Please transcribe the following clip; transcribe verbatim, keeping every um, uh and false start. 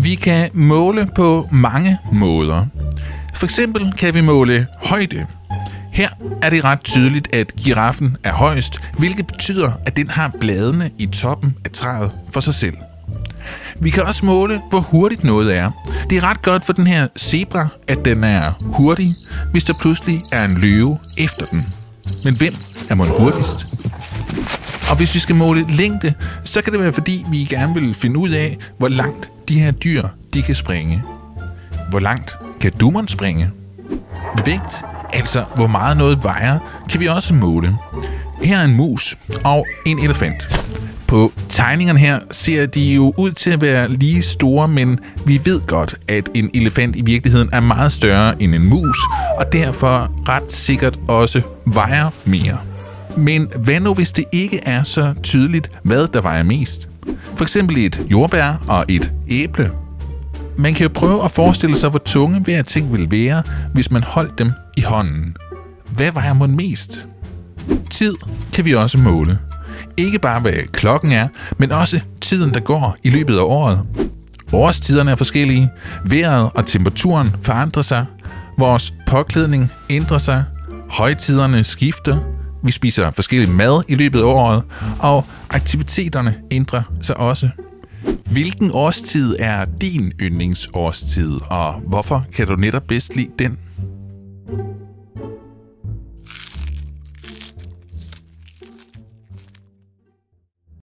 Vi kan måle på mange måder. For eksempel kan vi måle højde. Her er det ret tydeligt, at giraffen er højst, hvilket betyder, at den har bladene i toppen af træet for sig selv. Vi kan også måle, hvor hurtigt noget er. Det er ret godt for den her zebra, at den er hurtig, hvis der pludselig er en løve efter den. Men hvem er mon hurtigst? Og hvis vi skal måle længde, så kan det være, fordi vi gerne vil finde ud af, hvor langt de her dyr de kan springe. Hvor langt kan du mon springe? Vægt, altså hvor meget noget vejer, kan vi også måle. Her er en mus og en elefant. På tegningerne her ser de jo ud til at være lige store, men vi ved godt, at en elefant i virkeligheden er meget større end en mus, og derfor ret sikkert også vejer mere. Men hvad nu, hvis det ikke er så tydeligt, hvad der vejer mest? For eksempel et jordbær og et æble. Man kan jo prøve at forestille sig, hvor tunge hver ting vil være, hvis man holdt dem i hånden. Hvad vejer mon mest? Tid kan vi også måle. Ikke bare hvad klokken er, men også tiden, der går i løbet af året. Årstiderne er forskellige, vejret og temperaturen forandrer sig, vores påklædning ændrer sig, højtiderne skifter, vi spiser forskellig mad i løbet af året, og aktiviteterne ændrer sig også. Hvilken årstid er din yndlingsårstid, og hvorfor kan du netop bedst lide den?